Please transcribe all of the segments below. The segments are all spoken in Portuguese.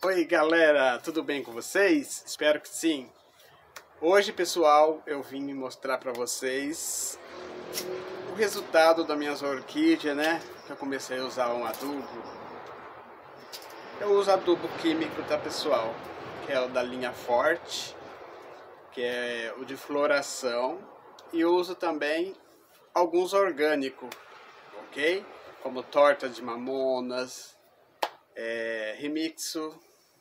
Oi galera, tudo bem com vocês? Espero que sim. Hoje, pessoal, eu vim mostrar para vocês o resultado das minhas orquídeas, né? Que eu comecei a usar um adubo. Eu uso adubo químico, tá, pessoal? Que é o da linha Forte, que é o de floração. E eu uso também alguns orgânicos, ok? Como torta de mamonas, remixo.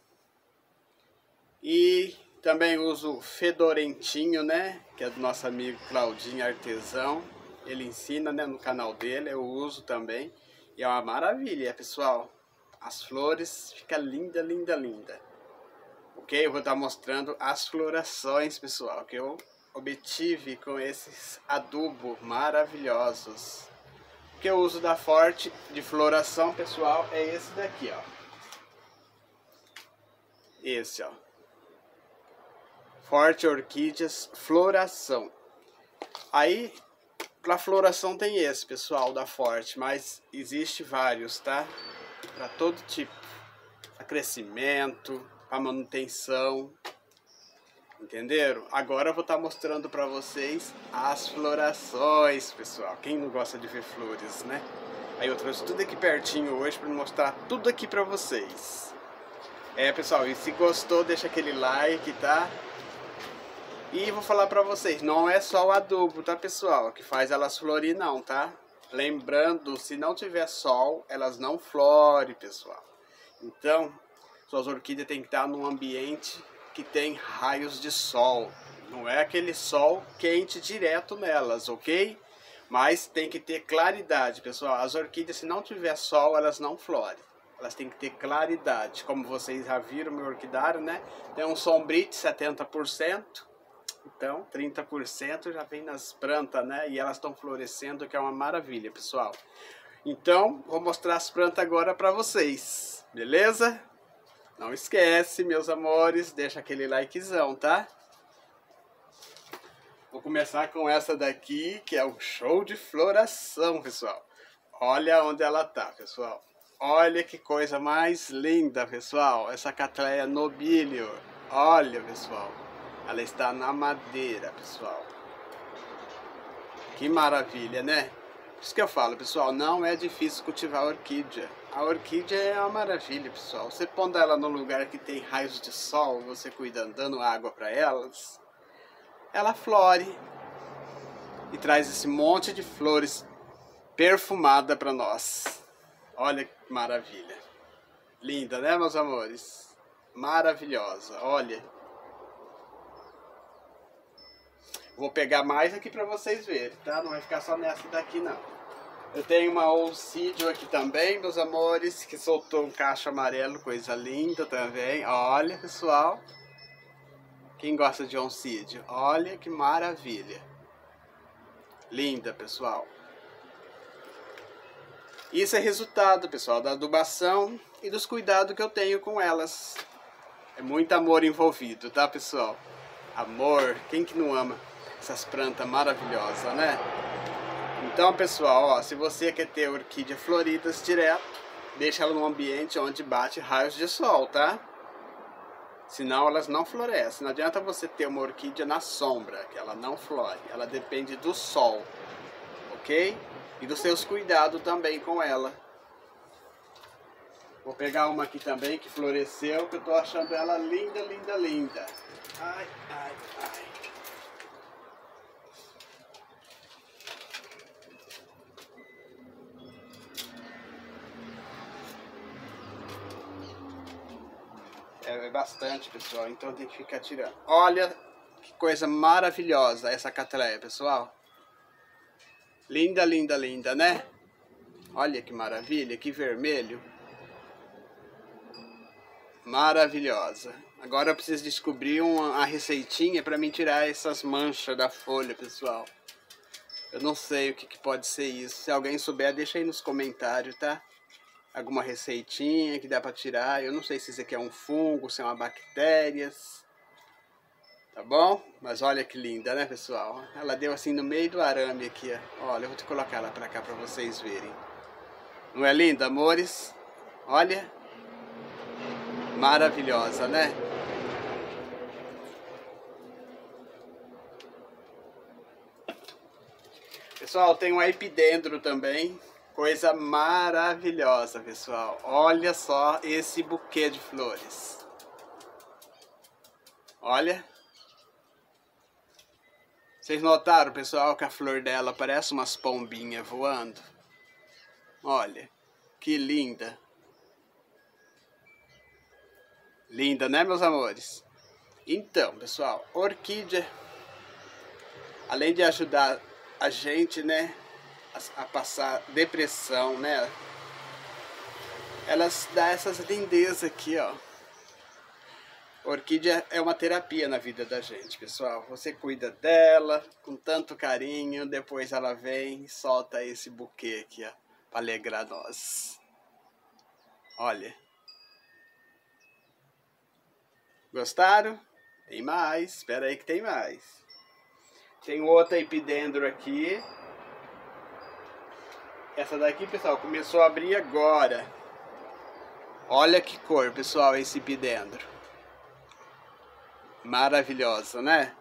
E também uso fedorentinho, né? Que é do nosso amigo Claudinho Artesão. Ele ensina, né, no canal dele, eu uso também. E é uma maravilha, pessoal. As flores ficam linda, linda, linda. Ok? Eu vou estar mostrando as florações, pessoal, que eu obtive com esses adubos maravilhosos. O que eu uso da Forte de floração, pessoal, é esse daqui, ó. Esse, ó. Forte Orquídeas Floração. Aí, para floração tem esse, pessoal, da Forte, mas existe vários, tá? Para todo tipo. Para crescimento, para manutenção. Entenderam? Agora eu vou estar mostrando para vocês as florações, pessoal. Quem não gosta de ver flores, né? Aí eu trouxe tudo aqui pertinho hoje para mostrar tudo aqui para vocês. Pessoal, e se gostou, deixa aquele like, tá? E vou falar pra vocês, não é só o adubo, tá, pessoal, que faz elas florir não, tá? Lembrando, se não tiver sol, elas não florem, pessoal. Então, suas orquídeas tem que estar num ambiente que tem raios de sol. Não é aquele sol quente direto nelas, ok? Mas tem que ter claridade, pessoal. As orquídeas, se não tiver sol, elas não florem. Elas têm que ter claridade. Como vocês já viram, meu orquidário, né? Tem um sombrite 70%. Então, 30% já vem nas plantas, né? E elas estão florescendo, que é uma maravilha, pessoal. Então, vou mostrar as plantas agora para vocês, beleza? Não esquece, meus amores, deixa aquele likezão, tá? Vou começar com essa daqui, que é o show de floração, pessoal. Olha onde ela tá, pessoal. Olha que coisa mais linda, pessoal. Essa Cattleya nobilior. Olha, pessoal. Ela está na madeira, pessoal. Que maravilha, né? Por isso que eu falo, pessoal, não é difícil cultivar a orquídea. A orquídea é uma maravilha, pessoal. Você pondo ela num lugar que tem raios de sol, você cuidando, dando água para elas, ela flore e traz esse monte de flores perfumada para nós. Olha que maravilha. Linda, né, meus amores? Maravilhosa, olha. Vou pegar mais aqui para vocês verem, tá? Não vai ficar só nessa daqui, não. Eu tenho uma Oncidio aqui também, meus amores, que soltou um cacho amarelo, coisa linda também. Olha, pessoal. Quem gosta de Oncidio? Olha que maravilha. Linda, pessoal. Isso é resultado, pessoal, da adubação e dos cuidados que eu tenho com elas. É muito amor envolvido, tá, pessoal? Amor, quem que não ama essas plantas maravilhosas, né? Então, pessoal, ó, se você quer ter orquídea floridas direto, deixa ela num ambiente onde bate raios de sol, tá? Senão elas não florescem. Não adianta você ter uma orquídea na sombra, que ela não flore. Ela depende do sol, ok? E dos seus cuidados também com ela. Vou pegar uma aqui também que floresceu, que eu tô achando ela linda, linda, linda. Ai, ai, ai. É bastante, pessoal, então tem que ficar tirando. Olha que coisa maravilhosa essa Cattleya, pessoal. Linda, linda, linda, né? Olha que maravilha, que vermelho. Maravilhosa. Agora eu preciso descobrir uma receitinha para mim tirar essas manchas da folha, pessoal. Eu não sei o que pode ser isso. Se alguém souber, deixa aí nos comentários, tá? Alguma receitinha que dá para tirar. Eu não sei se isso aqui é um fungo, se é uma bactéria. Tá bom? Mas olha que linda, né, pessoal? Ela deu assim no meio do arame aqui, ó. Olha, eu vou te colocar ela para cá para vocês verem. Não é linda, amores? Olha. Maravilhosa, né? Pessoal, tem um epidendro também. Coisa maravilhosa, pessoal. Olha só esse buquê de flores. Olha. Vocês notaram, pessoal, que a flor dela parece umas pombinhas voando? Olha, que linda. Linda, né, meus amores? Então, pessoal, orquídea, além de ajudar a gente, né, a passar depressão, né, elas dão essas lindezas aqui, ó. Orquídea é uma terapia na vida da gente, pessoal. Você cuida dela com tanto carinho, depois ela vem e solta esse buquê aqui, ó, para alegrar nós. Olha. Gostaram? Tem mais, espera aí que tem mais. Tem outra epidendro aqui. Essa daqui, pessoal, começou a abrir agora. Olha que cor, pessoal, esse epidendro. Maravilhosa, né?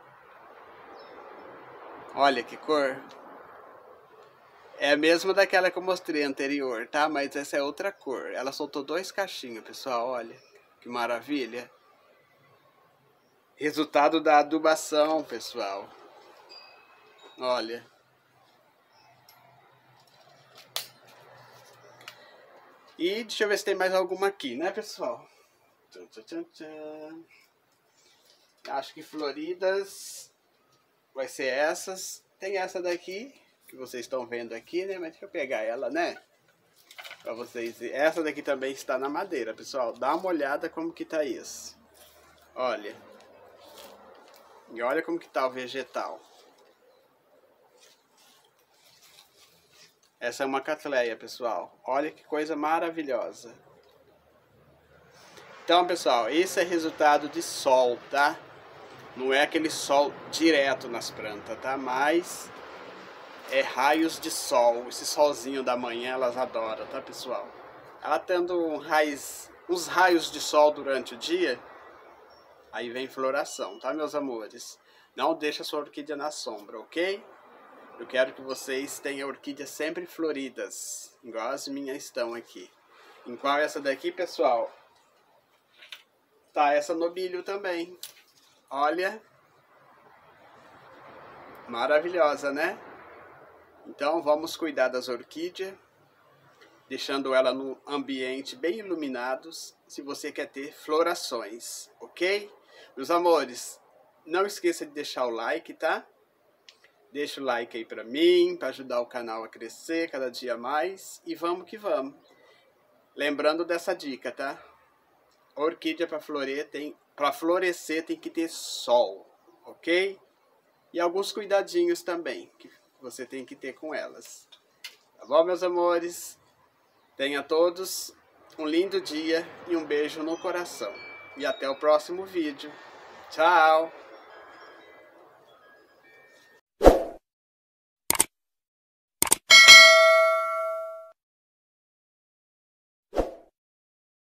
Olha que cor. É a mesma daquela que eu mostrei anterior, tá? Mas essa é outra cor. Ela soltou 2 cachinhos, pessoal, olha. Que maravilha. Resultado da adubação, pessoal. Olha. E deixa eu ver se tem mais alguma aqui, né, pessoal? Tchan, tchan, tchan. Acho que floridas vai ser essas. Tem essa daqui, que vocês estão vendo aqui, né? Mas deixa eu pegar ela, né? Pra vocês verem. Essa daqui também está na madeira, pessoal. Dá uma olhada como que tá isso. Olha. E olha como que tá o vegetal. Essa é uma catleia, pessoal. Olha que coisa maravilhosa. Então, pessoal, esse é resultado de sol, tá? Não é aquele sol direto nas plantas, tá? Mas é raios de sol. Esse solzinho da manhã elas adoram, tá, pessoal? Ela tendo uns raios de sol durante o dia, aí vem floração, tá, meus amores? Não deixa sua orquídea na sombra, ok? Eu quero que vocês tenham orquídeas sempre floridas, igual as minhas estão aqui. Em qual essa daqui, pessoal? Tá essa nobilho também. Olha. Maravilhosa, né? Então vamos cuidar das orquídeas, deixando ela num ambiente bem iluminado, se você quer ter florações, ok? Meus amores, não esqueça de deixar o like, tá? Deixa o like aí pra mim, para ajudar o canal a crescer cada dia mais. E vamos que vamos. Lembrando dessa dica, tá? A orquídea para florescer tem que ter sol, ok? E alguns cuidadinhos também que você tem que ter com elas. Tá bom, meus amores? Tenha todos um lindo dia e um beijo no coração. E até o próximo vídeo. Tchau!